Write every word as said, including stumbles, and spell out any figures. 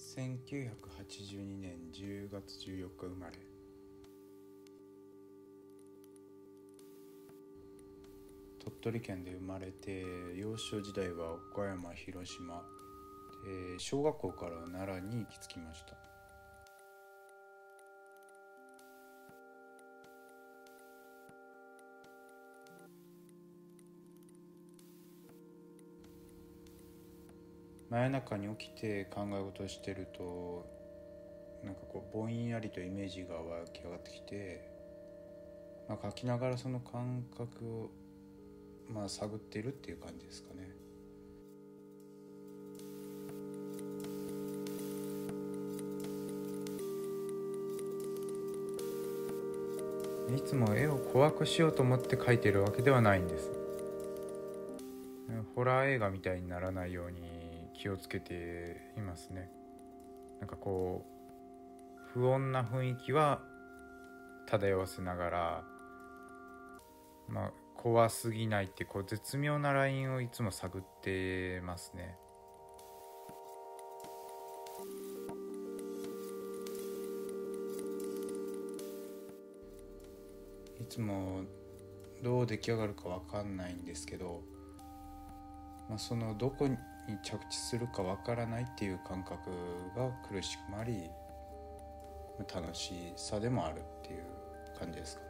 せんきゅうひゃくはちじゅうにねんじゅうがつじゅうよっか生まれ。鳥取県で生まれて、幼少時代は岡山、広島で、小学校から奈良に行き着きました。真夜中に起きて考え事をしてると、なんかこうぼんやりとイメージが湧き上がってきて、まあ、書きながらその感覚をまあ探っているっていう感じですかね。いつも絵を怖くしようと思って描いてるわけではないんです。ホラー映画みたいにならないように気をつけていますね。なんかこう不穏な雰囲気は漂わせながら、まあ怖すぎないってこう絶妙なラインをいつも探ってますね。いつもどう出来上がるか分かんないんですけど、まあ、そのどこに着地するか分からないっていう感覚が苦しくもあり、楽しさでもあるっていう感じですかね。